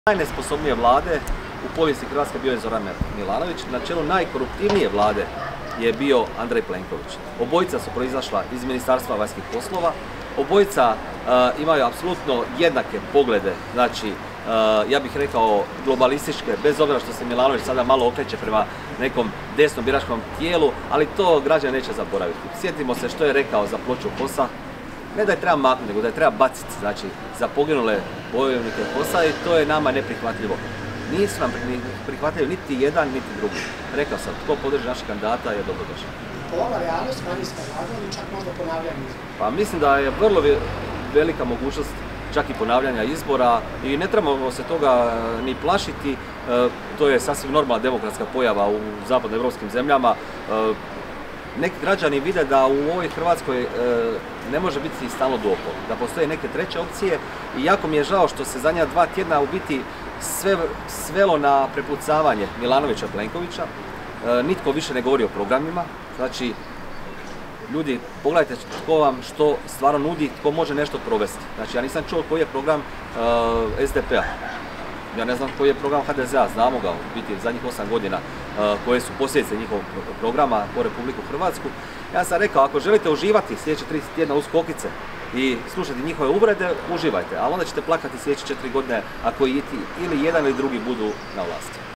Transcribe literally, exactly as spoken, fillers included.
Najnesposobnije vlade u povijesti Hrvatske bio je Zoran Milanović, na čelu najkoruptivnije vlade je bio Andrej Plenković. Obojica su proizašla iz Ministarstva vanjskih poslova, obojica uh, imaju apsolutno jednake poglede, znači uh, ja bih rekao globalističke, bez obzira što se Milanović sada malo okreće prema nekom desnom biračkom tijelu, ali to građani neće zaboraviti. Sjetimo se što je rekao za ploču Hosa. Ne da je treba maknuti, nego da je treba baciti, znači, za poginule bojovnike Hosa i to je nama neprihvatljivo. Nisu nam prihvatljivi niti jedan, niti drugi. Rekao sam, tko podrži naših kandidata je dobrodošao. Ova realnost manjinska vlada ili čak možda ponavljanje izbora? Pa mislim da je vrlo velika mogućnost čak i ponavljanja izbora i ne trebamo se toga ni plašiti. To je sasvim normalna demokratska pojava u zapadnoevropskim zemljama. Neki građani vide da u ovoj Hrvatskoj e, ne može biti stalno duopol, da postoje neke treće opcije i jako mi je žao što se zadnja dva tjedna u biti sve svelo na prepucavanje Milanovića i Plenkovića. E, nitko više ne govori o programima, znači ljudi, pogledajte tko vam što stvarno nudi, tko može nešto provesti. Znači ja nisam čuo koji je program e, S D P-a. Ja ne znam koji je program H D Z-a, znamo ga u biti zadnjih osam godina koje su posljedice njihovog programa po Republiku Hrvatsku. Ja sam rekao, ako želite uživati sljedeće tri tjedna uz kokice i slušati njihove uvrede, uživajte, ali onda ćete plakati sljedeće četiri godine ako ili jedan ili drugi budu na vlasti.